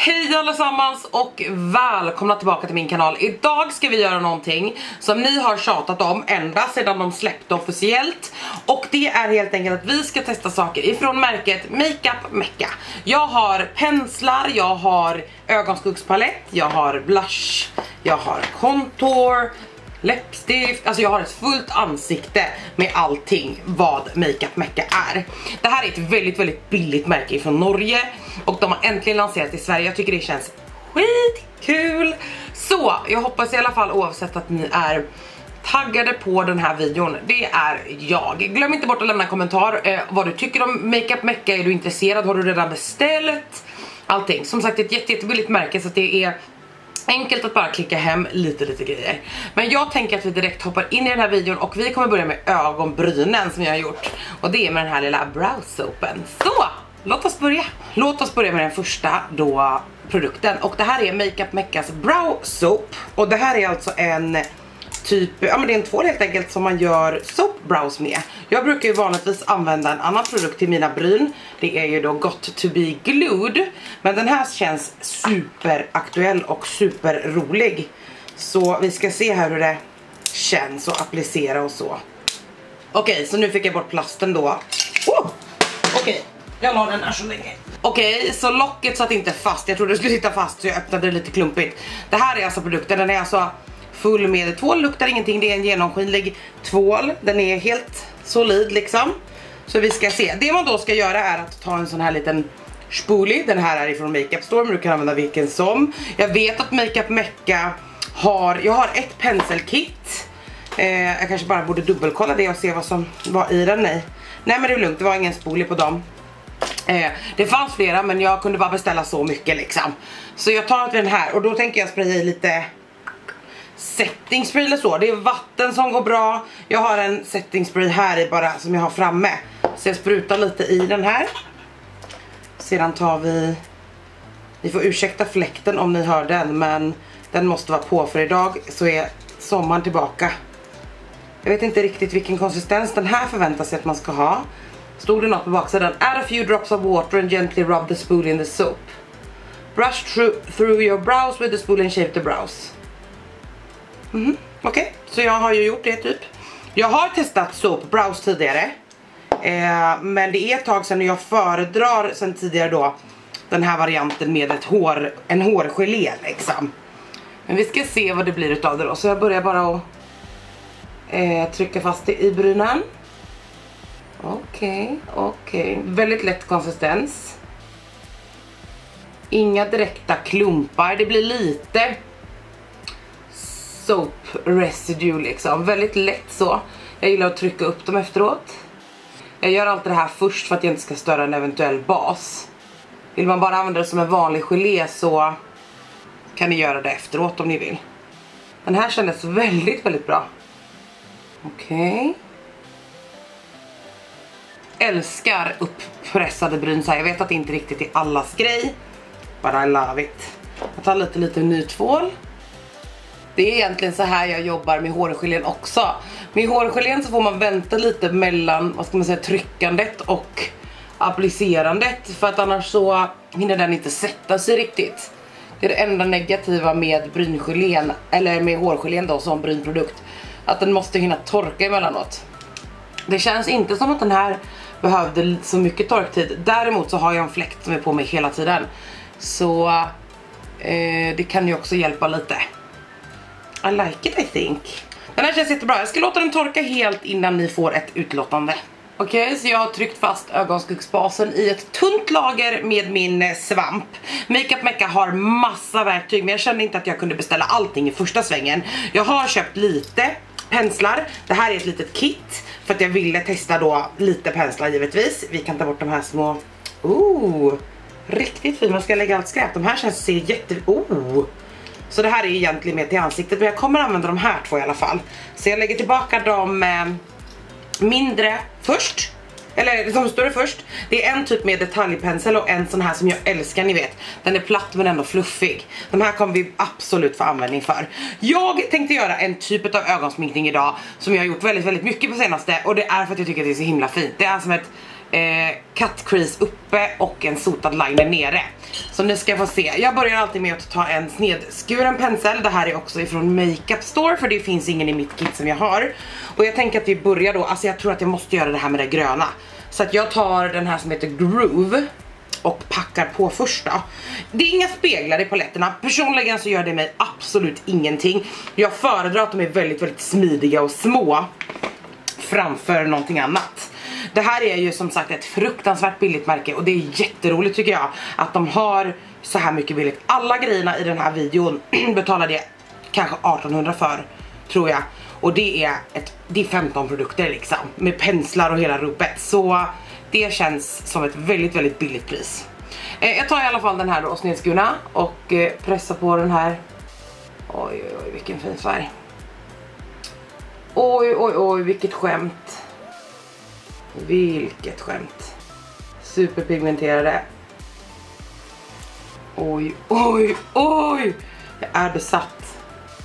Hej allesammans och välkomna tillbaka till min kanal. Idag ska vi göra någonting som ni har tjatat om ända sedan de släppte officiellt. Och det är helt enkelt att vi ska testa saker ifrån märket Makeup Mecca. Jag har penslar, jag har ögonskuggspalett, jag har blush, jag har contour, läppstift, alltså jag har ett fullt ansikte med allting vad Makeup Mecca är. Det här är ett väldigt billigt märke från Norge och de har äntligen lanserat i Sverige. Jag tycker det känns skitkul. Så jag hoppas i alla fall oavsett att ni är taggade på den här videon. Det är jag. Glöm inte bort att lämna en kommentar vad du tycker om Makeup Mecca. Är du intresserad? Har du redan beställt? Allting. Som sagt ett jättebilligt märke så att det är enkelt att bara klicka hem lite grejer. Men jag tänker att vi direkt hoppar in i den här videon och vi kommer börja med ögonbrynen som jag har gjort. Och det är med den här lilla brow soapen. Så, låt oss börja. Låt oss börja med den första då produkten. Och det här är Makeup Meccas brow soap. Och det här är alltså en typ, ja men det är en tvål helt enkelt som man gör soap brows med. Jag brukar ju vanligtvis använda en annan produkt till mina bryn. Det är ju då Got to be glued. Men den här känns superaktuell och superrolig. Så vi ska se här hur det känns och applicera och så. Okej, så nu fick jag bort plasten då. Okej, jag la den där så länge. Okej, så locket satt inte fast. Jag trodde det skulle sitta fast så jag öppnade det lite klumpigt. Det här är alltså produkten, den är alltså full med tvål, luktar ingenting, det är en genomskinlig tvål. Den är helt solid liksom. Så vi ska se, det man då ska göra är att ta en sån här liten spoolie. Den här är ifrån Makeup Store, men du kan använda vilken som. Jag vet att Makeup Mecca har, jag har ett penselkit. Jag kanske bara borde dubbelkolla det och se vad som var i den. Nej men det är lugnt, det var ingen spoolie på dem. Det fanns flera men jag kunde bara beställa så mycket liksom. Så jag tar den här och då tänker jag spraya i lite setting spray eller så. Det är vatten som går bra. Jag har en setting spray här i bara som jag har framme. Så jag sprutar lite i den här. Sedan tar ni får ursäkta fläkten om ni hör den, men den måste vara på för idag så är sommaren tillbaka. Jag vet inte riktigt vilken konsistens den här förväntar sig att man ska ha. Stod det något på baksidan? Add a few drops of water and gently rub the spoolie in the soap. Brush through your brows with the spoolie and shape the brows. Okej, så jag har ju gjort det typ. Jag har testat soap brows tidigare. Men det är ett tag sedan jag föredrar sen tidigare då den här varianten med en hårgelé liksom. Men vi ska se vad det blir utav det då. Så jag börjar bara att trycka fast det i brynen. Okej. Väldigt lätt konsistens. Inga direkta klumpar. Det blir lite soap residue liksom. Väldigt lätt så. Jag gillar att trycka upp dem efteråt. Jag gör alltid det här först för att jag inte ska störa en eventuell bas. Vill man bara använda det som en vanlig gelé så kan ni göra det efteråt om ni vill. Den här kändes väldigt bra. Okej. Älskar upppressade bryn så här. Jag vet att det inte riktigt är allas grej. But I love it. Jag tar lite ny tvål. Det är egentligen så här jag jobbar med hårgelén också. Med hårgelén så får man vänta lite mellan, vad ska man säga, tryckandet och applicerandet. För att annars så hinner den inte sätta sig riktigt. Det är det enda negativa med bryngelén, eller med hårgelén då som brynprodukt. Att den måste hinna torka emellanåt. Det känns inte som att den här behövde så mycket torktid. Däremot så har jag en fläkt som är på mig hela tiden. Så det kan ju också hjälpa lite. I like it I think. Den här känns jättebra. Jag ska låta den torka helt innan ni får ett utlåtande. Okej, så jag har tryckt fast ögonskuggsbasen i ett tunt lager med min svamp. Makeup Mecca har massa verktyg, men jag kände inte att jag kunde beställa allting i första svängen. Jag har köpt lite penslar. Det här är ett litet kit för att jag ville testa då lite penslar givetvis. Vi kan ta bort de här små. Riktigt fint. Man ska lägga allt skräp. De här känns Så det här är egentligen med till ansiktet, men jag kommer använda de här två i alla fall. Så jag lägger tillbaka de mindre först. Eller de större först. Det är en typ med detaljpensel och en sån här som jag älskar, ni vet. Den är platt men ändå fluffig. De här kommer vi absolut få användning för. Jag tänkte göra en typ av ögonsminkning idag som jag har gjort väldigt mycket på senaste. Och det är för att jag tycker att det är så himla fint. Det är som ett cut crease uppe och en sotad liner nere. Så nu ska jag få se. Jag börjar alltid med att ta en snedskuren pensel. Det här är också ifrån Makeup Store, för det finns ingen i mitt kit som jag har. Och jag tänker att vi börjar då, alltså jag tror att jag måste göra det här med det gröna. Så att jag tar den här som heter Groove och packar på först då. Det är inga speglar i paletterna. Personligen så gör det mig absolut ingenting. Jag föredrar att de är väldigt, väldigt smidiga och små framför någonting annat. Det här är ju som sagt ett fruktansvärt billigt märke och det är jätteroligt tycker jag att de har så här mycket billigt. Alla grejerna i den här videon betalade jag kanske 1800 för, tror jag. Och det är 15 produkter liksom, med penslar och hela rubbet. Så det känns som ett väldigt, väldigt billigt pris. Jag tar i alla fall den här då, snedskurna, och pressar på den här. Oj, oj, oj, vilken fin färg. Oj, oj, oj, vilket skämt. Vilket skämt. Superpigmenterade. Oj, oj, oj. Jag är besatt.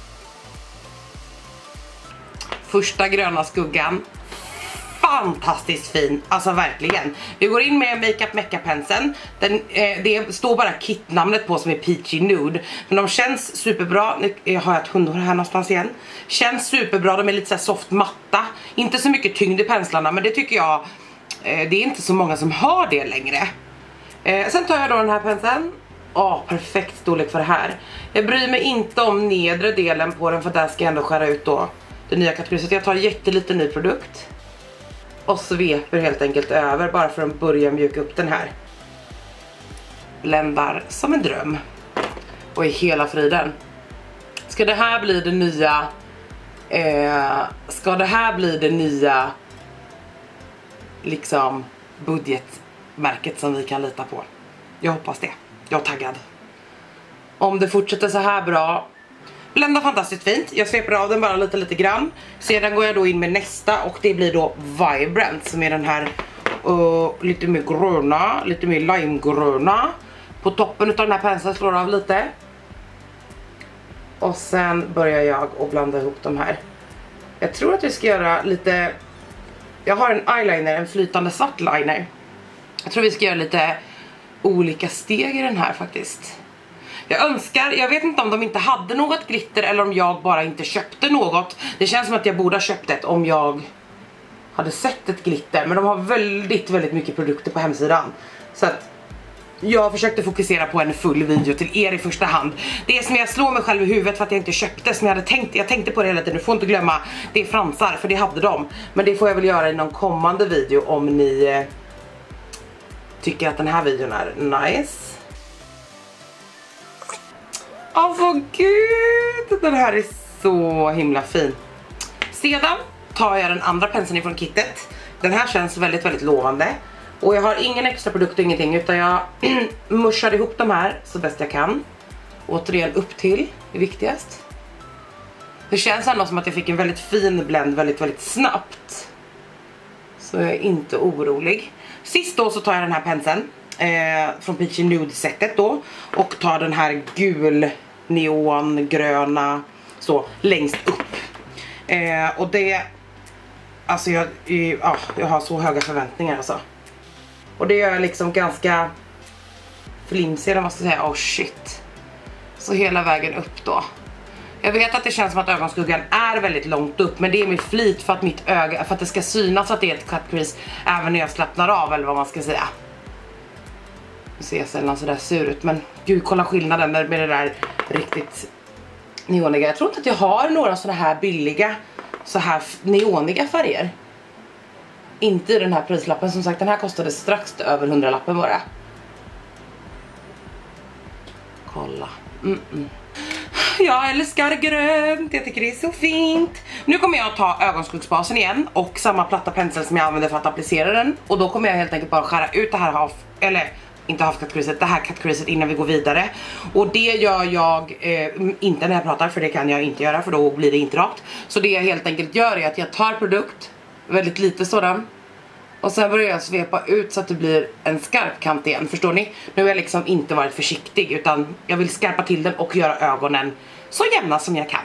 Första gröna skuggan. Fantastiskt fin, alltså verkligen. Vi går in med Makeup Mecca-penseln. Det står bara kitnamnet på som är Peachy Nude. Men de känns superbra. Nu har jag ett hundhår här någonstans igen. Känns superbra, de är lite så här soft matta. Inte så mycket tyngd i penslarna, men det tycker jag, det är inte så många som har det längre. Sen tar jag då den här penseln. Perfekt storlek för det här. Jag bryr mig inte om nedre delen på den, för där ska jag ändå skära ut då det nya kategoriet. Jag tar jättelite ny produkt och sveper helt enkelt över, bara för att börja mjuka upp den här. Bländar som en dröm. Och i hela friden. Ska det här bli det nya liksom budgetmärket som vi kan lita på? Jag hoppas det. Jag är taggad. Om det fortsätter så här bra. Bländar fantastiskt fint. Jag sveper av den bara lite grann. Sedan går jag då in med nästa, och det blir då Vibrant, som är den här lite mer gröna, lite mer limegröna. På toppen av den här penseln slår av lite. Och sen börjar jag att blanda ihop de här. Jag tror att vi ska göra lite... Jag har en eyeliner, en flytande svart liner. Jag tror vi ska göra lite olika steg i den här faktiskt. Jag vet inte om de inte hade något glitter eller om jag bara inte köpte något. Det känns som att jag borde ha köpt ett om jag hade sett ett glitter. Men de har väldigt, väldigt mycket produkter på hemsidan. Så att jag försökte fokusera på en full video till er i första hand. Det som jag slår mig själv i huvudet för att jag inte köpte, som jag tänkte på det hela tiden, du får inte glömma, det är fransar, för det hade de. Men det får jag väl göra i någon kommande video om ni tycker att den här videon är nice. Alltså gud, den här är så himla fin. Sedan tar jag den andra penseln ifrån kittet. Den här känns väldigt, väldigt lovande. Och jag har ingen extra produkt och ingenting, utan jag muschar ihop de här så bäst jag kan. Återigen upp till, det är viktigast. Det känns ändå som att jag fick en väldigt fin blend väldigt, väldigt snabbt. Så jag är inte orolig. Sist då så tar jag den här penseln från Peachy Nude setet då, och tar den här gul neongröna så längst upp. Och det, alltså jag har så höga förväntningar alltså. Och det gör jag liksom ganska flimsig, eller vad ska jag säga. Shit. Så hela vägen upp då. Jag vet att det känns som att ögonskuggan är väldigt långt upp, men det är med flit för att mitt öga, för att det ska synas att det är ett cut crease även när jag slappnar av, eller vad man ska säga. Nu ser jag sällan sådär sur ut, men gud, kolla skillnaden med det där riktigt neoniga. Jag tror inte att jag har några sådana här billiga, så här neoniga färger. Inte i den här prislappen, som sagt, den här kostade strax över 100-lappen bara. Kolla. Jag älskar grönt, jag tycker det är så fint. Nu kommer jag att ta ögonskuggsbasen igen och samma platta pensel som jag använder för att applicera den. Och då kommer jag helt enkelt bara skära ut det här inte half-cut creaset, det här cut creaset innan vi går vidare. Och det gör jag inte när jag pratar, för det kan jag inte göra, för då blir det inte rakt. Så det jag helt enkelt gör är att jag tar produkt, väldigt lite sådan, och sen börjar jag svepa ut så att det blir en skarp kant igen, förstår ni? Nu har jag liksom inte varit försiktig, utan jag vill skarpa till den och göra ögonen så jämna som jag kan.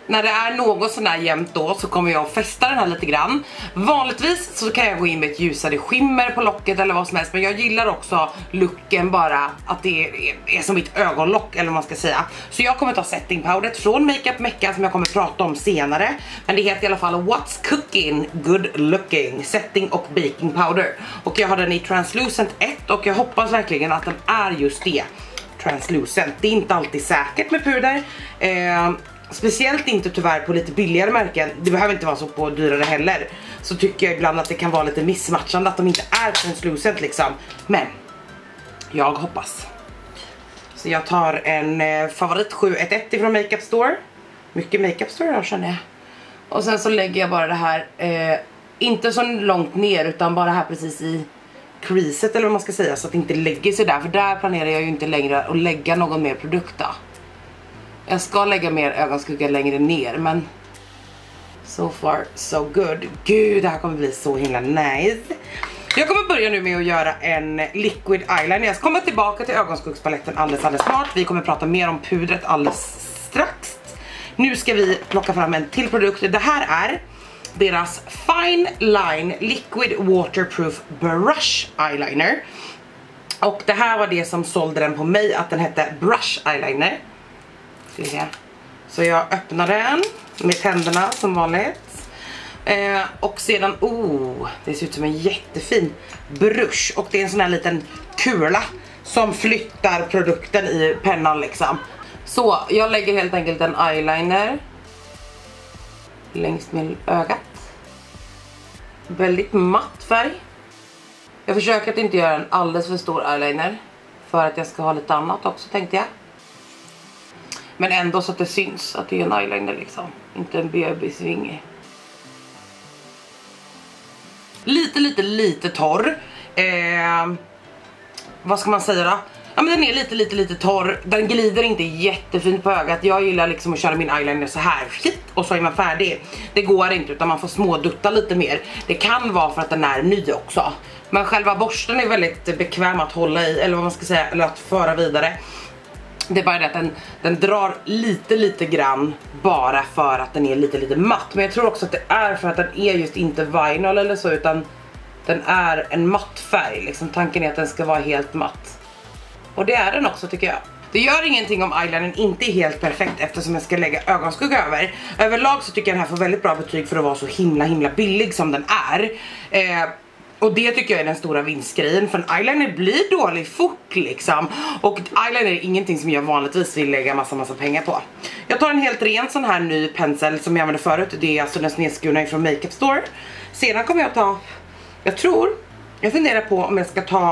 när det är något sån här jämnt då så kommer jag att fästa den här lite grann. Vanligtvis så kan jag gå in med ett ljusare skimmer på locket eller vad som helst. Men jag gillar också looken bara att det är som ett ögonlock eller vad man ska säga. Så jag kommer ta setting powderet från Makeup Mecca som jag kommer prata om senare. Men det heter i alla fall What's Cooking Good Looking Setting och Baking Powder. Och jag har den i Translucent 1 och jag hoppas verkligen att den är just det. Translucent. Det är inte alltid säkert med puder. Speciellt inte tyvärr på lite billigare märken. Det behöver inte vara så på dyrare heller. Så tycker jag ibland att det kan vara lite missmatchande att de inte är translucent liksom. Men jag hoppas. Så jag tar en favorit 711 från Makeup Store. Mycket Makeup Store då känner jag. Och sen så lägger jag bara det här inte så långt ner utan bara här precis i creaset eller vad man ska säga. Så att det inte lägger sig där. För där planerar jag ju inte längre att lägga någon mer produkt då. Jag ska lägga mer ögonskugga längre ner, men so far so good. Gud, det här kommer bli så himla nice. Jag kommer börja nu med att göra en liquid eyeliner. Jag kommer tillbaka till ögonskuggspaletten alldeles snart. Vi kommer prata mer om pudret alldeles strax. Nu ska vi plocka fram en till produkt. Det här är deras Fine Line Liquid Waterproof Brush Eyeliner. Och det här var det som sålde den på mig, att den hette Brush Eyeliner. Så jag öppnar den med tänderna som vanligt. Och sedan, det ser ut som en jättefin brush. Och det är en sån här liten kula som flyttar produkten i pennan liksom. Så jag lägger helt enkelt en eyeliner längs med ögat. Väldigt matt färg. Jag försöker att inte göra en alldeles för stor eyeliner, för att jag ska ha lite annat också tänkte jag. Men ändå så att det syns att det är en eyeliner liksom. Inte en bebisvinge. Lite torr. Vad ska man säga då? Ja, men den är lite torr. Den glider inte jättefint på ögat. Jag gillar liksom att köra min eyeliner så här. Och så är man färdig. Det går inte utan man får smådutta lite mer. Det kan vara för att den är ny också. Men själva borsten är väldigt bekväm att hålla i. Eller vad man ska säga. Eller att föra vidare. Det är bara det att den drar lite grann bara för att den är lite matt. Men jag tror också att det är för att den är just inte vinyl eller så, utan den är en matt färg. Liksom, tanken är att den ska vara helt matt. Och det är den också tycker jag. Det gör ingenting om eyelinern inte är helt perfekt eftersom jag ska lägga ögonskugga över. Överlag så tycker jag den här får väldigt bra betyg för att vara så himla billig som den är. Och det tycker jag är den stora vinstgrejen. För en eyeliner blir dålig fort liksom. Och eyeliner är ingenting som jag vanligtvis vill lägga massa pengar på. Jag tar en helt ren sån här ny pensel som jag använde förut. Det är alltså den snedskurna från Makeup Store. Sedan kommer jag ta, jag funderar på om jag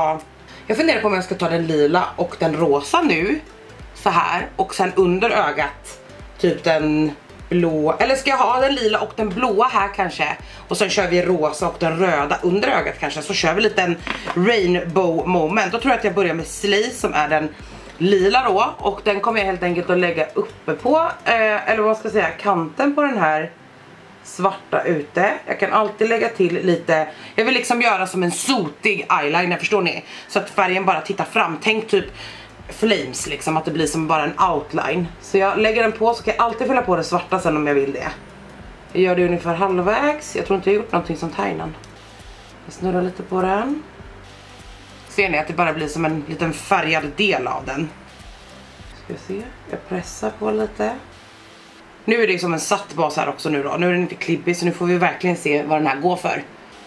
ska ta den lila och den rosa nu. Så här. Och sen under ögat typ den blå, eller ska jag ha den lila och den blåa här kanske. Och sen kör vi rosa och den röda under ögat kanske. Så kör vi lite en rainbow moment. Då tror jag att jag börjar med Slay som är den lila då. Och den kommer jag helt enkelt att lägga uppe på eller vad ska jag säga, kanten på den här svarta ute. Jag kan alltid lägga till lite. Jag vill liksom göra som en sotig eyeliner, förstår ni? Så att färgen bara tittar fram. Tänk typ flames liksom, att det blir som bara en outline. Så jag lägger den på, så kan jag alltid fylla på det svarta sen om jag vill det. Jag gör det ungefär halvvägs. Jag tror inte jag har gjort någonting som tar innan. Jag snurrar lite på den. Ser ni att det bara blir som en liten färgad del av den. Ska vi se, jag pressar på lite. Nu är det som en satt bas här också nu då. Nu är den inte klibbig, så nu får vi verkligen se vad den här går för.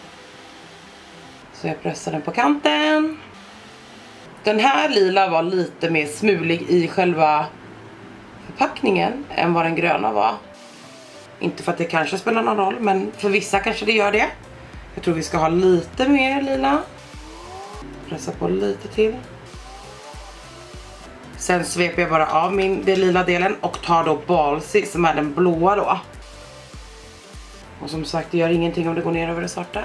Så jag pressar den på kanten. Den här lila var lite mer smulig i själva förpackningen än vad den gröna var. Inte för att det kanske spelar någon roll, men för vissa kanske det gör det. Jag tror vi ska ha lite mer lila. Pressa på lite till. Sen sveper jag bara av den lila delen och tar då Balsy som är den blåa då. Och som sagt, det gör ingenting om det går ner över det svarta.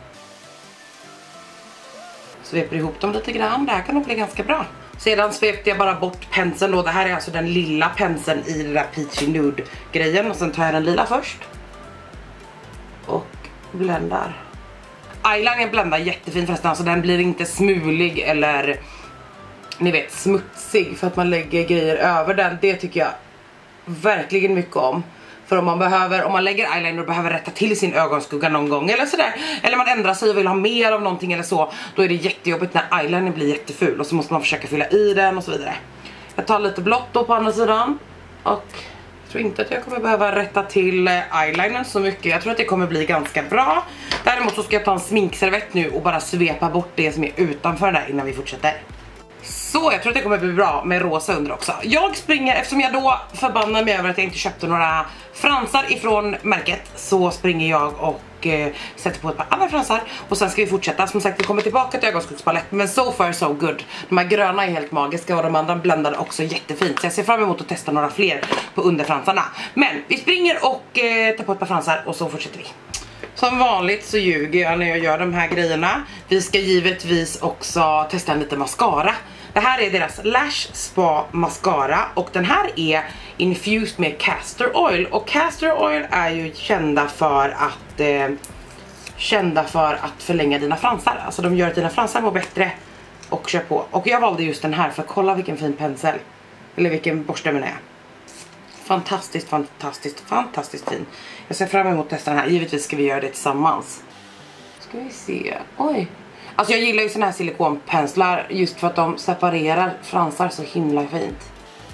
Sveper ihop dem lite grann. Det här kan nog bli ganska bra. Sedan svepte jag bara bort penseln då. Det här är alltså den lilla penseln i den där Peachy Nude grejen. Och sen tar jag den lila först. Och bländar. Eyeliner bländar jättefint förresten. Alltså den blir inte smulig eller ni vet smutsig för att man lägger grejer över den. Det tycker jag verkligen mycket om. För om man lägger eyeliner och behöver rätta till sin ögonskugga någon gång eller sådär, eller man ändrar sig och vill ha mer av någonting eller så, då är det jättejobbigt när eyeliner blir jätteful och så måste man försöka fylla i den och så vidare. Jag tar lite blått då på andra sidan och jag tror inte att jag kommer behöva rätta till eyeliner så mycket. Jag tror att det kommer bli ganska bra. Däremot så ska jag ta en sminkservett nu och bara svepa bort det som är utanför där innan vi fortsätter. Så jag tror att det kommer bli bra med rosa under också. Jag springer, eftersom jag då förbannar mig över att jag inte köpte några fransar ifrån märket, så springer jag och sätter på ett par andra fransar. Och sen ska vi fortsätta. Som sagt, vi kommer tillbaka till ögonskuggspalett, men so far so good. De här gröna är helt magiska och de andra bländade också jättefint. Så jag ser fram emot att testa några fler på underfransarna. Men vi springer och tar på ett par fransar och så fortsätter vi. Som vanligt så ljuger jag när jag gör de här grejerna. Vi ska givetvis också testa en liten mascara. Det här är deras Lash Spa mascara och den här är infused med castor oil. Och castor oil är ju kända för att förlänga dina fransar. Alltså de gör att dina fransar mår bättre och kör på. Och jag valde just den här för kolla vilken fin pensel. Eller vilken borste menar jag. Fantastiskt, fantastiskt, fantastiskt fin. Jag ser fram emot att testa den här. Givetvis ska vi göra det tillsammans. Ska vi se. Oj. Alltså jag gillar ju såna här silikonpenslar just för att de separerar fransar så himla fint.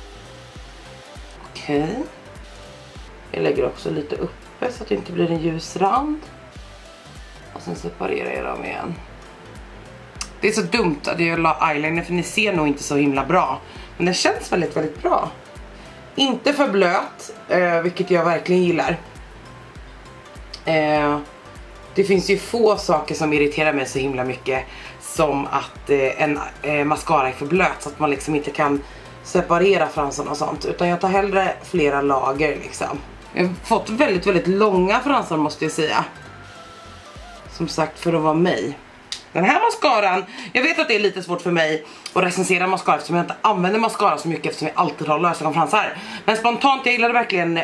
Okej. Jag lägger också lite uppe så att det inte blir en ljus rand. Och sen separerar jag dem igen. Det är så dumt att jag la eyeliner för ni ser nog inte så himla bra. Men den känns väldigt, väldigt bra. Inte för blöt, vilket jag verkligen gillar. Det finns ju få saker som irriterar mig så himla mycket som att en mascara är för blöt så att man liksom inte kan separera fransarna och sånt. Utan jag tar hellre flera lager liksom. Jag har fått väldigt, väldigt långa fransar måste jag säga. Som sagt, för att vara mig. Den här mascaran, jag vet att det är lite svårt för mig att recensera mascara eftersom jag inte använder mascara så mycket eftersom jag alltid har lösögonfransar. Men spontant, jag gillar verkligen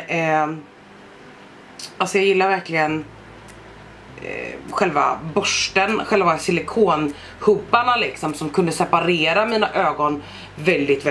själva borsten, själva silikonhopparna liksom, som kunde separera mina ögon väldigt,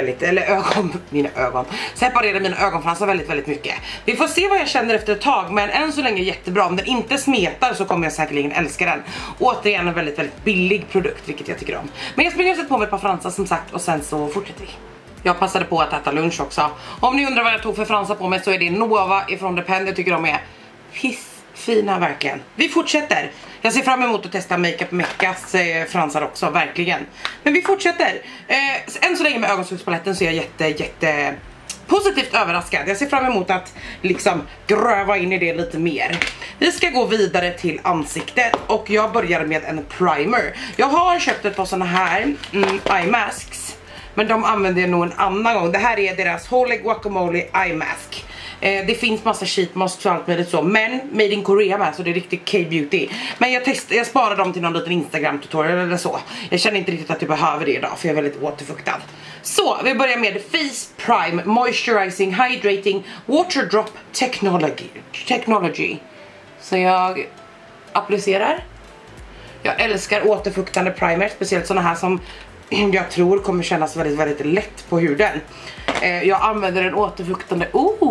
separera mina ögonfransar väldigt, väldigt mycket. Vi får se vad jag känner efter ett tag, men än så länge jättebra. Om den inte smetar så kommer jag säkerligen älska den. Återigen en väldigt, väldigt billig produkt, vilket jag tycker om. Men jag springer och sätter på mig ett par fransar som sagt och sen så fortsätter vi. Jag passade på att äta lunch också. Om ni undrar vad jag tog för fransar på mig så är det Nova ifrån Depend. Jag tycker de är fina verkligen. Vi fortsätter. Jag ser fram emot att testa Makeup Meckas fransar också, verkligen. Men vi fortsätter. Än så länge med ögonskuggspaletten så är jag jätte positivt överraskad. Jag ser fram emot att liksom gröva in i det lite mer. Vi ska gå vidare till ansiktet och jag börjar med en primer. Jag har köpt ett par såna här eye masks, men de använder jag nog en annan gång. Det här är deras Holy Guacamole Eye Mask. Det finns massa sheet masks och allt möjligt så, men made in Korea med, så det är riktigt K-beauty. Men jag sparar dem till någon liten Instagram tutorial eller så. Jag känner inte riktigt att jag behöver det idag för jag är väldigt återfuktad. Så vi börjar med Face Prime Moisturizing Hydrating Water Drop Technology. Så jag applicerar. Jag älskar återfuktande primer, speciellt såna här som jag tror kommer kännas väldigt, väldigt lätt på huden. Jag använder en återfuktande.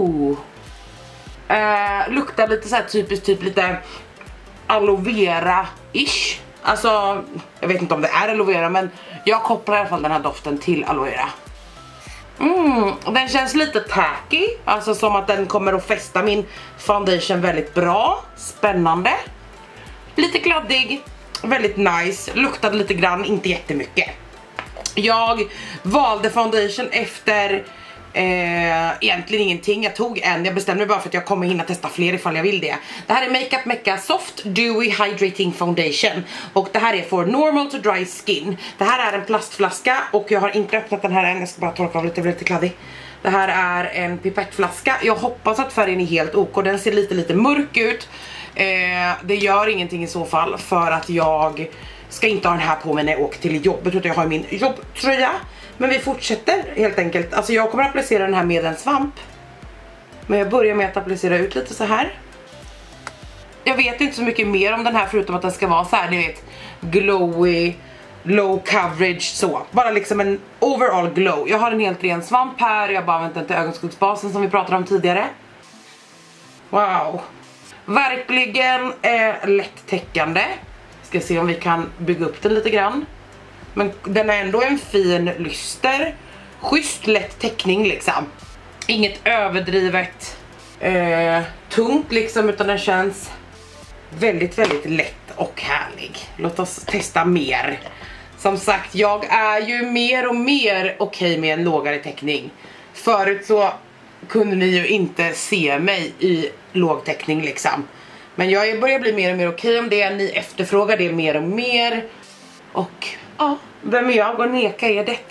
Luktar lite så här typ lite aloe vera-ish. Alltså, jag vet inte om det är aloe vera, men jag kopplar i alla fall den här doften till aloe vera. Den känns lite tacky, alltså som att den kommer att fästa min foundation väldigt bra. Spännande. Lite gladdig, väldigt nice. Luktade lite grann, inte jättemycket. Jag valde foundation efter egentligen ingenting. Jag tog en, jag bestämde mig bara för att jag kommer hinna testa fler ifall jag vill det. Det här är Makeup Mecca Soft Dewy Hydrating Foundation. Och det här är for normal to dry skin. Det här är en plastflaska och jag har inte öppnat den här än. Jag ska bara torka av lite, det blir lite kladdig. Det här är en pipettflaska. Jag hoppas att färgen är helt ok. Den ser lite mörk ut. Det gör ingenting i så fall, för att jag ska inte ha den här på mig när jag åker till jobbet, utan jag har min jobbtröja. Men vi fortsätter helt enkelt. Alltså jag kommer att applicera den här med en svamp. Men jag börjar med att applicera ut lite så här. Jag vet inte så mycket mer om den här förutom att den ska vara så här, ni vet, glowy, low coverage så. Bara liksom en overall glow. Jag har en helt ren svamp här. Jag har bara använt den till ögonskuggsbasen som vi pratade om tidigare. Wow. Verkligen lätt-täckande. Ska se om vi kan bygga upp den lite grann. Men den är ändå en fin lyster. Schysst lätt täckning liksom. Inget överdrivet tungt liksom, utan den känns väldigt, väldigt lätt och härlig. Låt oss testa mer. Som sagt, jag är ju mer och mer okej med en lågare täckning. Förut så kunde ni ju inte se mig i låg täckning liksom. Men jag börjar bli mer och mer okej om det. Ni efterfrågar det mer och mer. Och ja, vem är jag och neka är detta?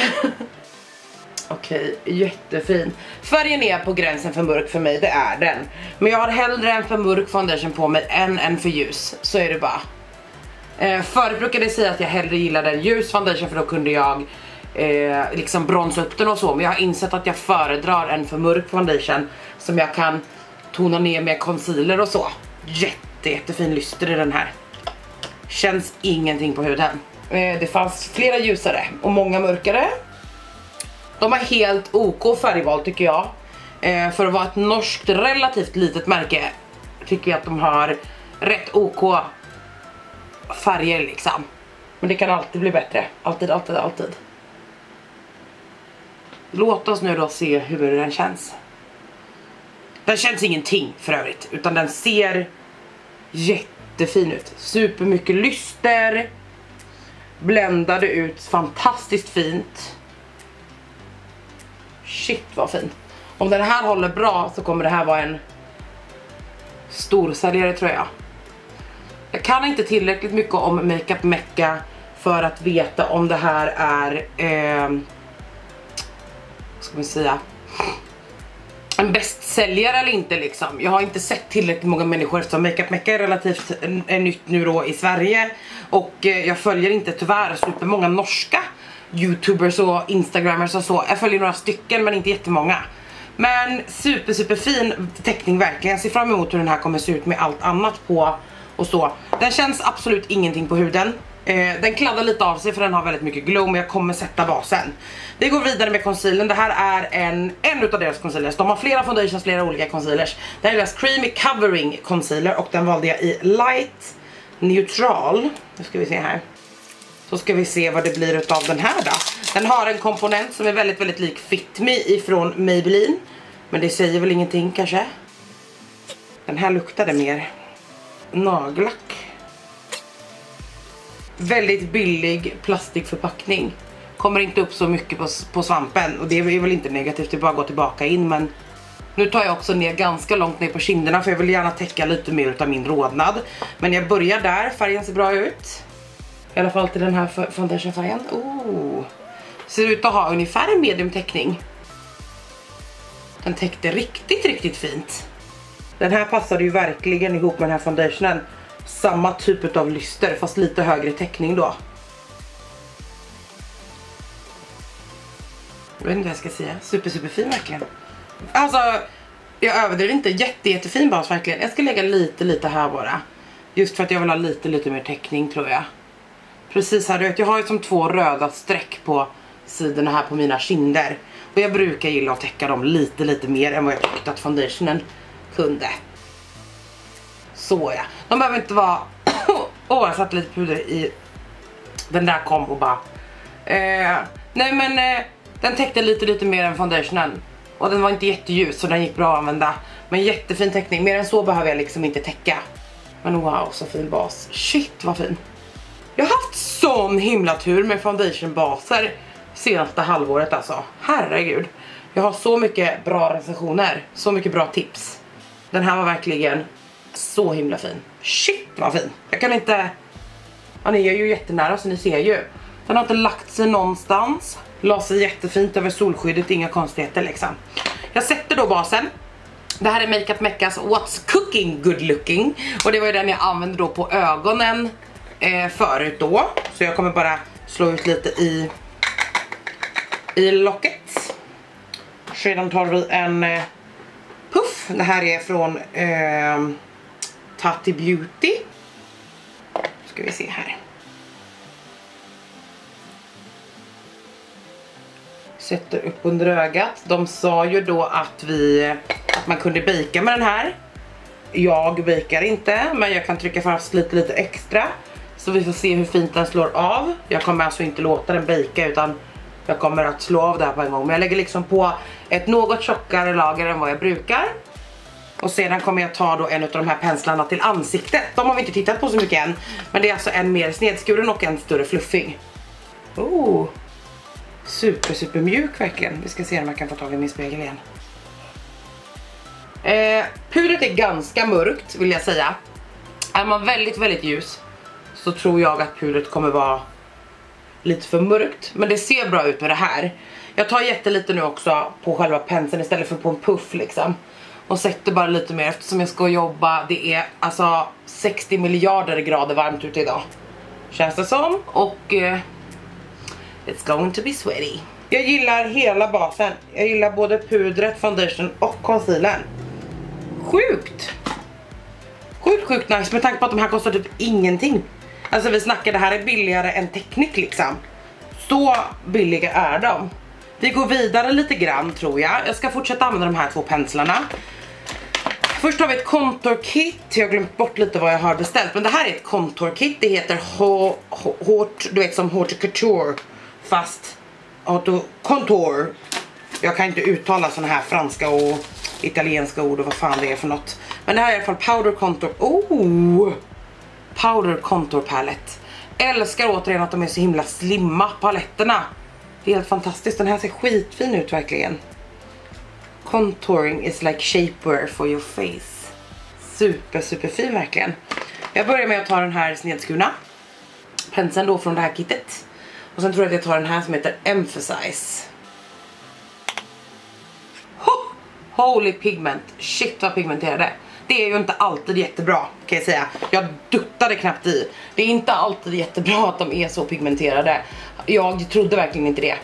Okej, jättefin. Färgen är på gränsen för mörk för mig, det är den. Men jag har hellre en för mörk foundation på mig än en för ljus. Så är det bara. Förut brukade jag säga att jag hellre gillade en ljus foundation, för då kunde jag liksom bronsa upp den och så. Men jag har insett att jag föredrar en för mörk foundation som jag kan tona ner med concealer och så. Jättefin lyster i den här. Känns ingenting på huden. Det fanns flera ljusare och många mörkare. De har helt OK färgval tycker jag. För att vara ett norskt relativt litet märke tycker jag att de har rätt OK färger liksom. Men det kan alltid bli bättre. Alltid, alltid, alltid. Låt oss nu då se hur den känns. Den känns ingenting för övrigt, utan den ser jättefin ut. Supermycket lyster. Bländade ut fantastiskt fint. Shit vad fin. Om den här håller bra så kommer det här vara en storsäljare tror jag. Jag kan inte tillräckligt mycket om Makeup Mecca för att veta om det här är vad ska man säga, en bästsäljare eller inte liksom. Jag har inte sett tillräckligt många människor, eftersom Makeup Mecca är relativt nytt nu då i Sverige. Och jag följer inte tyvärr supermånga norska YouTubers och Instagrammers och så. Jag följer några stycken men inte jättemånga. Men super fin teckning verkligen. Jag ser fram emot hur den här kommer se ut med allt annat på och så. Den känns absolut ingenting på huden. Den kladdar lite av sig för den har väldigt mycket glow, men jag kommer sätta basen. Vi går vidare med concealern. Det här är en utav deras concealers. De har flera foundations, flera olika concealers. Det här är deras Creamy Covering Concealer och den valde jag i Light Neutral. Nu ska vi se här. Så ska vi se vad det blir utav den här då. Den har en komponent som är väldigt, väldigt lik Fit Me ifrån Maybelline. Men det säger väl ingenting kanske. Den här luktade mer nagellack. Väldigt billig plastikförpackning. Kommer inte upp så mycket på svampen. Och det är väl inte negativt, det är bara att gå tillbaka in. Men nu tar jag också ner ganska långt ner på kinderna, för jag vill gärna täcka lite mer utav min rodnad. Men jag börjar där, färgen ser bra ut. I alla fall till den här foundationfärgen. Ser ut att ha ungefär en medium täckning. Den täckte riktigt, riktigt fint. Den här passade ju verkligen ihop med den här foundationen. Samma typ av lyster, fast lite högre täckning då. Jag vet inte vad jag ska säga. Super fin verkligen. Alltså, jag överdriver inte. Jättefin bas verkligen. Jag ska lägga lite här bara. Just för att jag vill ha lite mer täckning tror jag. Precis här, du vet, jag har ju som 2 röda streck på sidorna här på mina kinder. Och jag brukar gilla att täcka dem lite mer än vad jag tyckte att foundationen kunde. Så ja. De behöver inte vara... jag satte lite puder i... Den där kom och bara... nej men... den täckte lite mer än foundationen. Och den var inte jätteljus så den gick bra att använda. Men jättefin täckning. Mer än så behöver jag liksom inte täcka. Men wow, så fin bas. Shit vad fin. Jag har haft sån himla tur med foundationbaser senaste halvåret alltså. Herregud. Jag har så mycket bra recensioner. Så mycket bra tips. Den här var verkligen så himla fin. Shit vad fin. Jag kan inte... Ja, ni är ju jättenära så ni ser ju. Den har inte lagt sig någonstans. La sig jättefint över solskyddet. Inga konstigheter liksom. Jag sätter då basen. Det här är Makeup Meccas What's Cooking Good Looking. Och det var ju den jag använde då på ögonen förut då. Så jag kommer bara slå ut lite i locket. Sedan tar vi en puff. Det här är från Tati Beauty. Ska vi se här. Sätter upp under ögat. De sa ju då att vi att man kunde bika med den här. Jag bikar inte, men jag kan trycka fast lite extra. Så vi får se hur fint den slår av. Jag kommer alltså inte låta den bika, utan jag kommer att slå av det här på en gång. Men jag lägger liksom på ett något tjockare lager än vad jag brukar. Och sedan kommer jag ta då en av de här penslarna till ansiktet. De har vi inte tittat på så mycket än. Men det är alltså en mer snedskuren och en större fluffing. Oh, super mjuk verkligen. Vi ska se om jag kan få tag i min spegel igen. Pudret är ganska mörkt vill jag säga. Är man väldigt ljus så tror jag att pudret kommer vara lite för mörkt. Men det ser bra ut med det här. Jag tar jättelite nu också på själva penseln istället för på en puff liksom. Och sätter bara lite mer eftersom jag ska jobba. Det är alltså 60 miljarder grader varmt ute idag, känns det som. Och it's going to be sweaty. Jag gillar hela basen. Jag gillar både pudret, foundation och concealern. Sjukt nice med tanke på att de här kostar typ ingenting. Alltså vi snackar, det här är billigare än Teknik liksom. Så billiga är de. Vi går vidare lite grann tror jag. Jag ska fortsätta använda de här två penslarna. Först har vi ett contour kit. Jag har glömt bort lite vad jag har beställt. Men det här är ett contour kit. Det heter du vet som Haute Couture. Fast contour. Jag kan inte uttala såna här franska och italienska ord och vad fan det är för något. Men det här är i alla fall powder contour. Powder contour palette. Älskar återigen att de är så himla slimma paletterna. Det är helt fantastiskt. Den här ser skitfin ut verkligen. Contouring is like shapewear for your face. Super fin verkligen. Jag börjar med att ta den här snedskurna penseln då från det här kittet. Och sen tror jag att jag tar den här som heter Emphasize. Holy pigment. Shit vad pigmenterade. Det är ju inte alltid jättebra kan jag säga. Jag duttade knappt i. Det är inte alltid jättebra att de är så pigmenterade. Jag trodde verkligen inte det.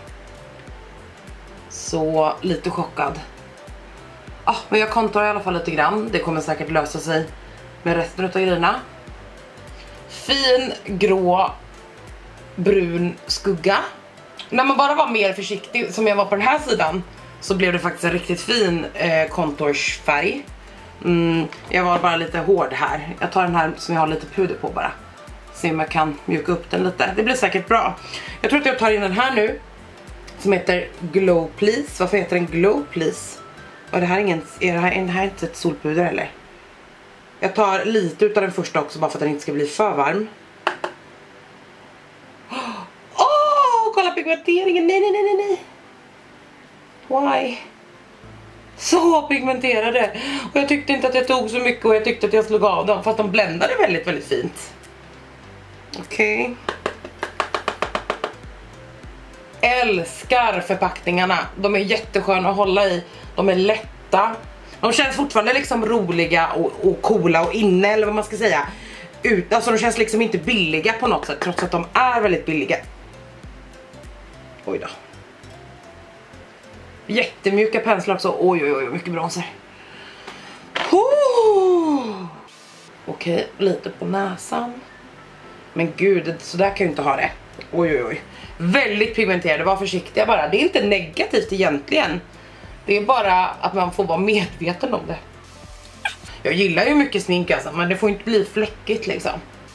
Så lite chockad. Men jag kontar i alla fall lite grann. Det kommer säkert lösa sig med resten av grejerna. Fin grå brun skugga. När man bara var mer försiktig som jag var på den här sidan så blev det faktiskt en riktigt fin kontoursfärg. Jag var bara lite hård här. Jag tar den här som jag har lite puder på bara. Se om jag kan mjuka upp den lite. Det blir säkert bra. Jag tror att jag tar in den här nu som heter Glow Please. Varför heter den Glow Please? Och det här är det här inte ett solpuder eller? Jag tar lite utav den första också bara för att den inte ska bli för varm. Kolla pigmenteringen. Nej. Why? Så pigmenterade. Och jag tyckte inte att jag tog så mycket och jag tyckte att jag slog av dem. Fast de bländade väldigt fint. Okej. Älskar förpackningarna. De är jättesköna att hålla i. De är lätta. De känns fortfarande liksom roliga och coola och inne eller vad man ska säga. Alltså de känns liksom inte billiga på något sätt. Trots att de är väldigt billiga. Oj då. Jättemjuka penslar också. Oj, mycket bronzer. Okej, lite på näsan. Men gud, så där kan jag inte ha det. Oj. Väldigt pigmenterade, var försiktiga bara. Det är inte negativt egentligen. Det är bara att man får vara medveten om det. Jag gillar ju mycket smink alltså, men det får inte bli fläckigt liksom.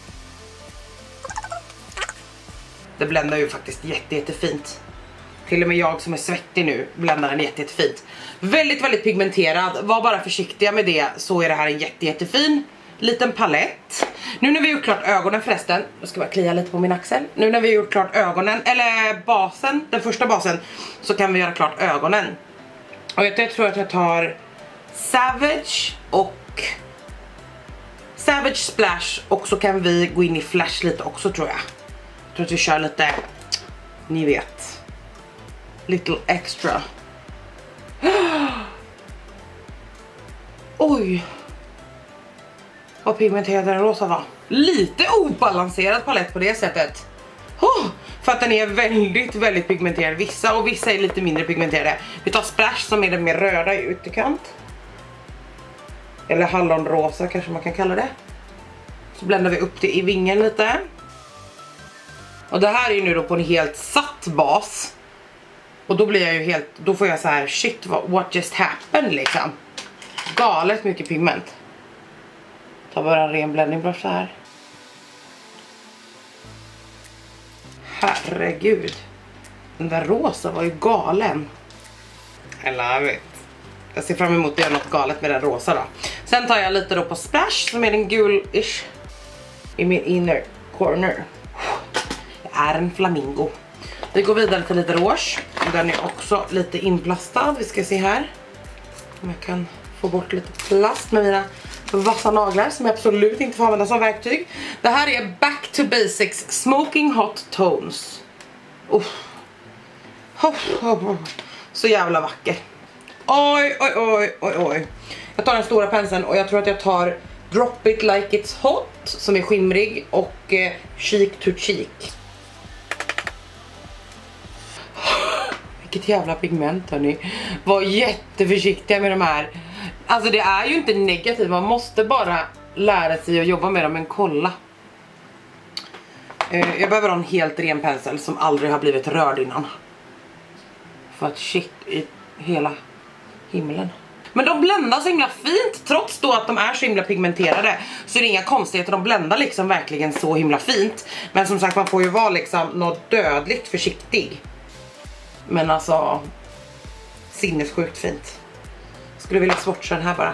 Det bländar ju faktiskt jättefint. Till och med jag som är svettig nu bländar den jättefint. Väldigt pigmenterad. Var bara försiktiga med det, så är det här en jättefin liten palett. Nu när vi har gjort klart ögonen förresten. Jag ska bara klia lite på min axel. Nu när vi har gjort klart ögonen, eller basen, den första basen, så kan vi göra klart ögonen. Och jag tror att jag tar Savage och Savage Splash. Och så kan vi gå in i Flash lite också tror jag. Jag tror att vi kör lite, ni vet, little extra. Oj. Vad pigmenterad den rosa var. Lite obalanserad palett på det sättet. För att den är väldigt pigmenterad. Vissa är lite mindre pigmenterade. Vi tar Splash som är den mer röda i ytterkant. Eller hallonrosa kanske man kan kalla det. Så bländar vi upp det i vingen lite. Och det här är ju nu då på en helt satt bas. Och då blir jag ju helt, då får jag så här shit, what just happened liksom. galet mycket pigment. Ta bara en ren blendingbrush så här. Herregud. Den där rosa var ju galen. I love it. Jag ser fram emot att göra något galet med den rosa då. Sen tar jag lite då på Splash som är den gul-ish i min inner corner. Jag är en flamingo. Vi går vidare till lite rouge. Den är också lite inplastad. Vi ska se här om jag kan få bort lite plast med mina vassa naglar som jag absolut inte får använda som verktyg. Det här är Back to Basics Smoking Hot Tones. Så jävla vacker. Oj, oj, oj, oj, oj. Jag tar den stora penseln och jag tror att jag tar Drop It Like It's Hot som är skimrig och Cheek to Cheek. Vilket jävla pigment hörni. Var jätteförsiktiga med de här. Alltså det är ju inte negativt. Man måste bara lära sig att jobba med dem. Men kolla. Jag behöver ha en helt ren pensel som aldrig har blivit rörd innan. För att shit i hela himlen. Men de bländar så himla fint. Trots då att de är så himla pigmenterade så är det inga konstigheter. De bländar liksom verkligen så himla fint. Men som sagt man får ju vara liksom något dödligt försiktig. Men alltså sinnessjukt fint. Skulle vilja swatcha den här bara.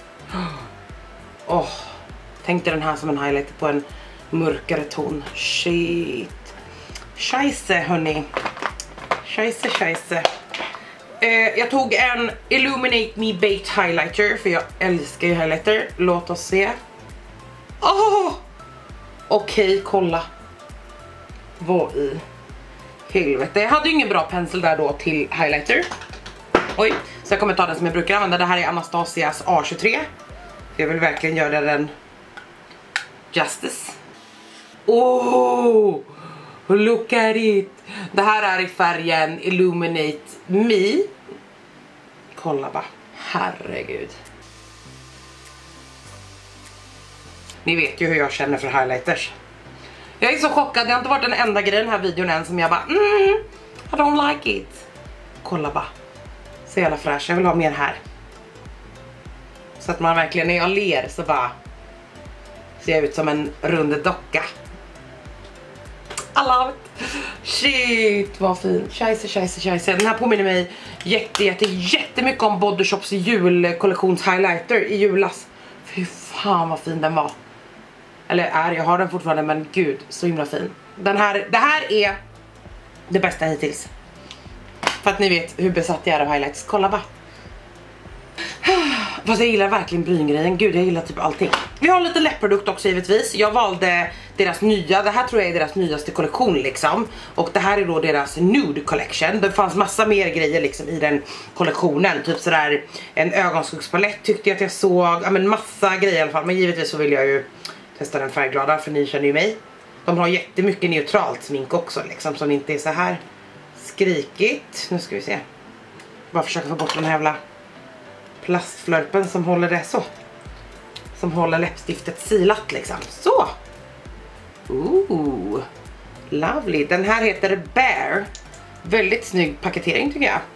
Tänk dig den här som en highlighter på en mörkare ton. Shit. Scheisse hörni. Scheisse. Jag tog en Illuminate Me Baked Highlighter. För jag älskar ju highlighter. Låt oss se. Okej, kolla. Vad i helvete. Jag hade ju ingen bra pensel där då till highlighter. Oj, så jag kommer ta den som jag brukar använda. Det här är Anastasias A23. Jag vill verkligen göra den justice. Look at it. Det här är i färgen Illuminate Me. Kolla bara. Herregud. Ni vet ju hur jag känner för highlighters. Jag är så chockad. Det har inte varit den enda grejen i den här videon än som jag bara I don't like it. Kolla bara. Så jävla fräsch. Jag vill ha mer här. Så att man verkligen när jag ler så bara ser jag ut som en rund docka. I love it. Shit vad fin. Scheisse. Den här påminner mig jättemycket om Body Shops julkollektions highlighter i julas. Fy fan vad fin den var. Eller jag har den fortfarande men gud så himla fin. Det här är det bästa hittills. För att ni vet hur besatt jag är av highlights. Kolla bara. Fast jag gillar verkligen bryngrejen. Gud jag gillar typ allting. Vi har lite läppprodukt också givetvis. Jag valde deras nya. Det här tror jag är deras nyaste kollektion liksom. Och det här är då deras nude collection. Det fanns massa mer grejer liksom i den kollektionen. Typ sådär en ögonskuggspalett tyckte jag att jag såg. Ja men massa grejer i alla fall. Men givetvis så vill jag ju testa den färgglada för ni känner ju mig. De har jättemycket neutralt smink också liksom. Som inte är så här skrikigt. Nu ska vi se. Bara försöka få bort den här jävla plastflörpen som håller det så. Som håller läppstiftet silat liksom. Så. Lovely. Den här heter Bear. Väldigt snygg paketering tycker jag.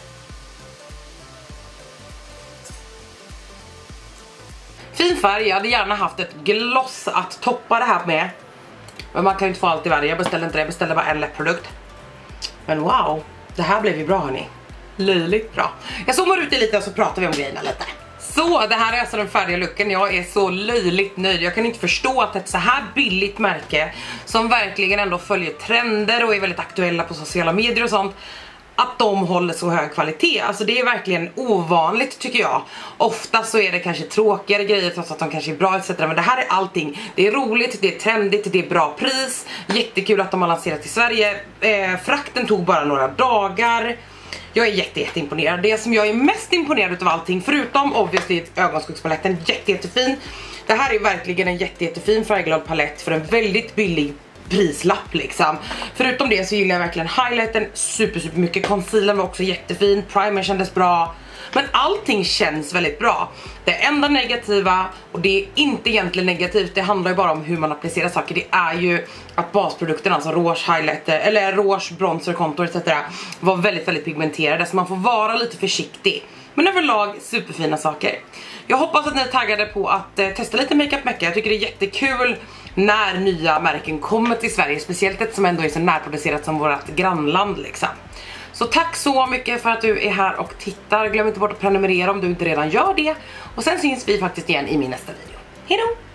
Fin färg. Jag hade gärna haft ett gloss att toppa det här med. Men man kan ju inte få allt i världen. Jag beställde inte det. Jag beställde bara en läppprodukt. Men wow. Det här blev ju bra hörni. Löjligt bra. Jag zoomar ut det lite och så pratar vi om grejerna lite. Så det här är alltså den färdiga looken. Jag är så löjligt nöjd. Jag kan inte förstå att ett så här billigt märke som verkligen ändå följer trender och är väldigt aktuella på sociala medier och sånt, att de håller så hög kvalitet. Alltså det är verkligen ovanligt tycker jag. Ofta så är det kanske tråkigare grejer trots att de kanske är bra etc. Men det här är allting. Det är roligt, det är trendigt, det är bra pris. Jättekul att de har lanserat i Sverige. Frakten tog bara några dagar. Jag är jätteimponerad. Det som jag är mest imponerad utav allting, förutom obviously ögonskuggspaletten, jättefin. Det här är verkligen en jättefin färgglad palett för en väldigt billig prislapp liksom. Förutom det så gillar jag verkligen highlighten super mycket. Concealern var också jättefin. Primer kändes bra. Men allting känns väldigt bra. Det enda negativa, och det är inte egentligen negativt, det handlar ju bara om hur man applicerar saker. Det är ju att basprodukterna, alltså rouge highlighter eller rouge bronzer, contour etc. var väldigt pigmenterade. Så man får vara lite försiktig Men överlag superfina saker. Jag hoppas att ni är taggade på att testa lite Makeup Mecca. Jag tycker det är jättekul när nya märken kommer till Sverige. Speciellt ett som ändå är så närproducerat som vårt grannland liksom. Så tack så mycket för att du är här och tittar. Glöm inte bort att prenumerera om du inte redan gör det. Och sen syns vi faktiskt igen i min nästa video. Hej då!